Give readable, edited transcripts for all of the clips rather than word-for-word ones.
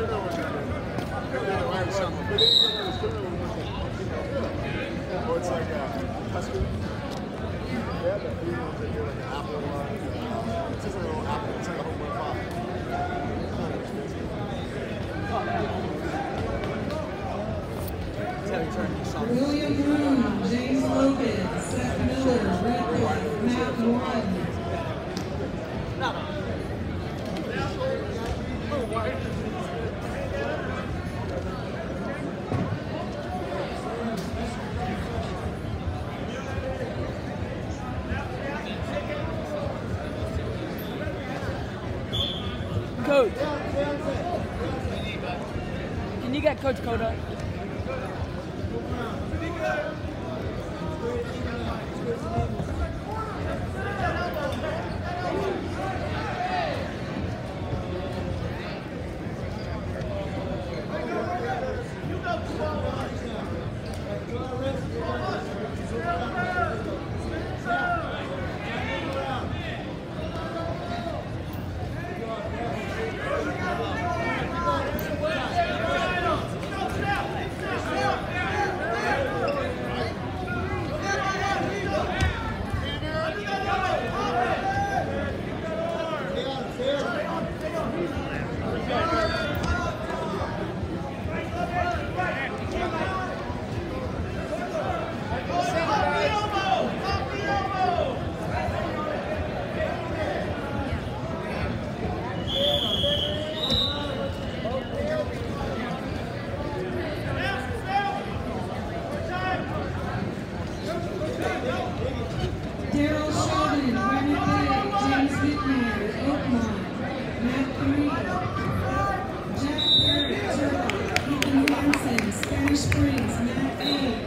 William Broom, James Logan, Seth Miller, Redwood, Matt Warren. Coach, can you get Coach Coda? Daryl Sheldon, Brandon Blake, James Whitmire, Oakmont, Matt Green, Jack Barrett, Turlock, Ethan Hansen, Spanish Springs, Matt A.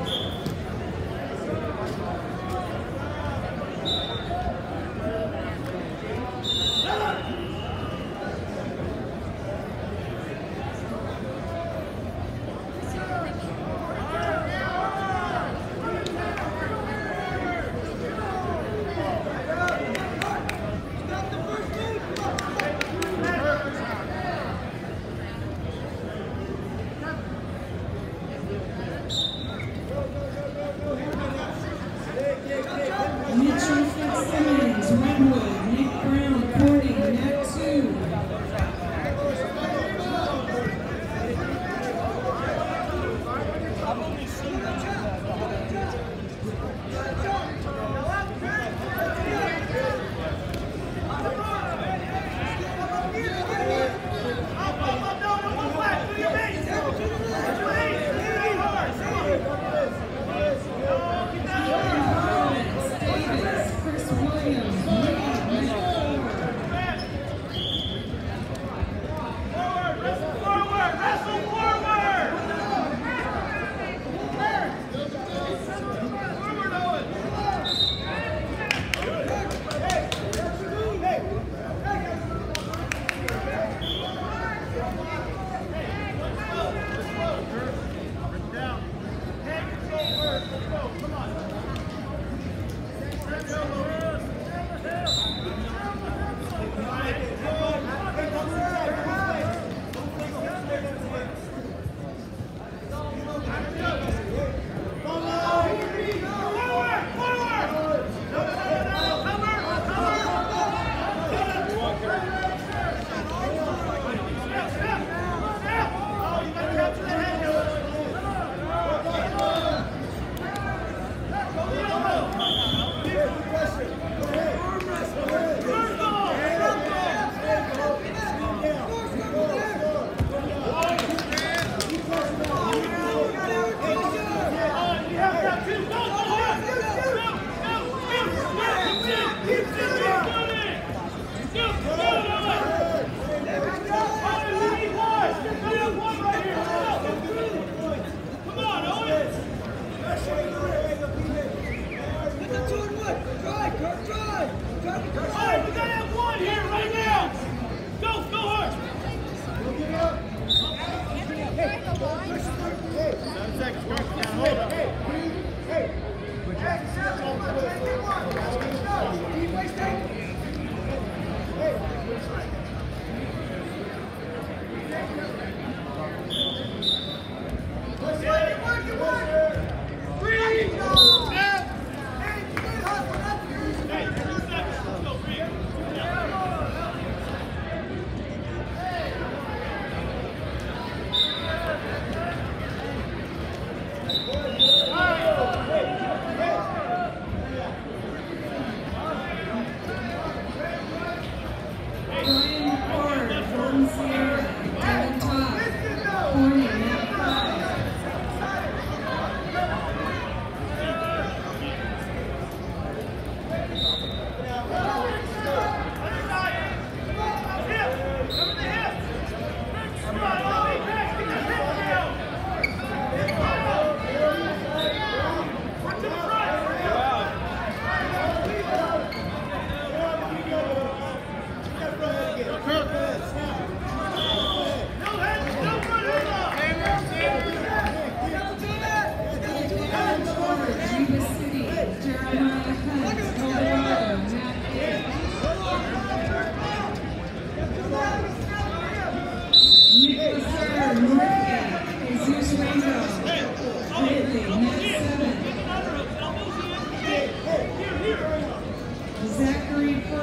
Mitchell Fitzsimmons, Redwood, Nick Brown, Cordy, Nat 2. Hey!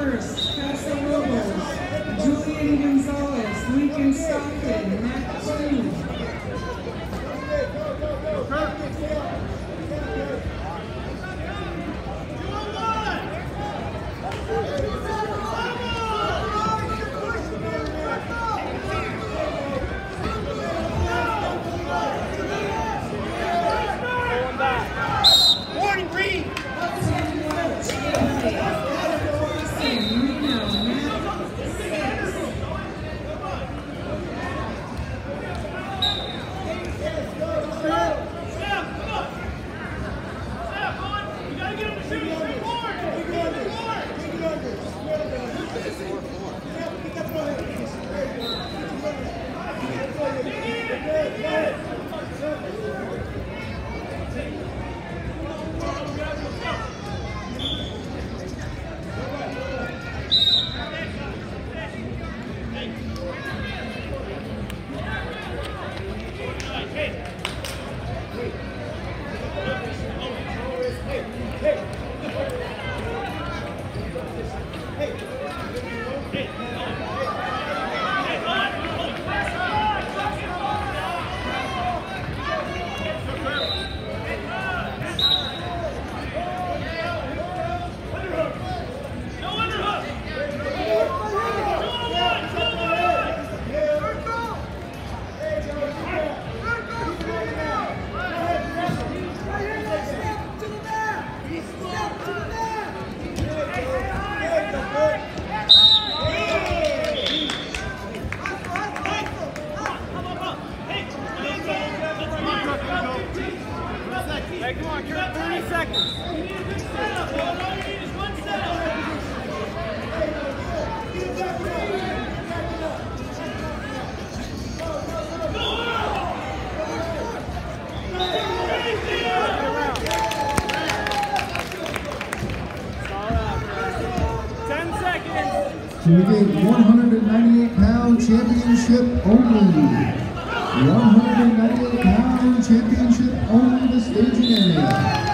first, Casa Robles, Julian Gonzalez, Lincoln Stockton, mat 2. Hey, come on, Kurt, 30 seconds. You need a good setup. All you need is one setup. To the 198-pound championship only. 198-pound championship only, the staging area.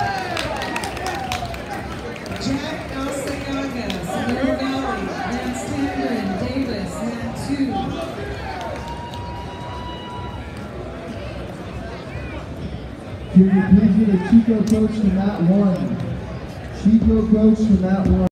Jack Alceaga, Sonora Valley, Lance Cameron, Davis, mat 2. Can you please get a Chico coach to mat 1? Chico coach to mat 1.